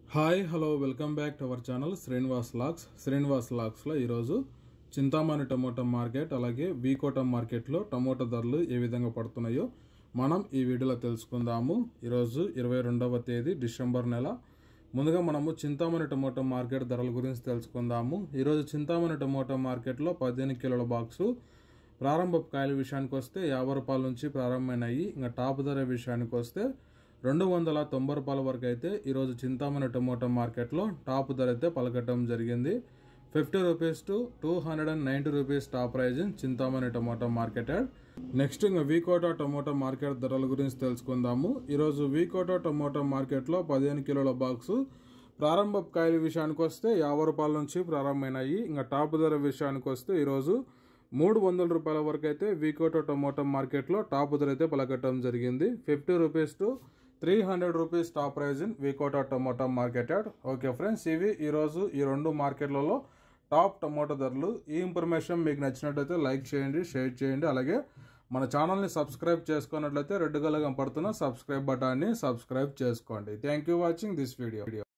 Hi hello welcome back to our channel Srinivas లాగ్స్లో ఈరోజు Chintamani tomato market అలాగే వీకోటం మార్కెట్లో టమోటా ధరలు ఏ విధంగా పడుతున్నాయో మనం ఈ వీడియోలో తెలుసుకుందాము. ఈరోజు 22వ తేదీ డిసెంబర్ నెల. ముందుగా మనము చింతామణి టమోటా మార్కెట్ ధరల గురించి తెలుసుకుందాము. ఈరోజు చింతామణి టమోటా మార్కెట్లో 15 కిలోల బాక్సు ప్రారంభ కాయల విషయానికి వస్తే 50 రూపాయల నుంచి ప్రారంభమైనాయి. ఇంకా టాప్ ధర విషయానికి వస్తే 290 రూపాయల వరకు అయితే ఈరోజు చింతామణి టమోటా మార్కెట్లో టాప్ ధర అయితే పలకటం జరిగింది. 50 rupees to 290 rupees top prize in Chintamani tomato market. Next ఇంకా వీకోటా టమోటా మార్కెట్ ధరల గురించి తెలుసుకుందాము. ఈరోజు వీకోటా టమోటా మార్కెట్లో 15 కిలోల బాక్సు ప్రారంభ కాయల విషయానికి వస్తే 50 రూపాయల నుంచి ప్రారంభమైనాయి. ఇంకా టాప్ ధర విషయానికి వస్తే ఈరోజు 300 రూపాయల వరకు అయితే వీకోటా టమోటా మార్కెట్లో టాప్ ధర అయితే పలకటం జరిగింది. 50 rupees to 300 rupees top prize in V Kota tomato market. Okay friends, ఇవి ఈరోజు ఈ రెండు మార్కెట్లలో టాప్ టమోటా ధరలు. ఈ ఇన్ఫర్మేషన్ మీకు నచ్చినట్లయితే లైక్ చేయండి, షేర్ చేయండి. అలాగే మన ఛానల్ని సబ్స్క్రైబ్ చేసుకున్నట్లయితే రెడ్ కలర్ కనపడుతున్న సబ్స్క్రైబ్ బటాన్ని సబ్స్క్రైబ్ చేసుకోండి. Thank you watching this video.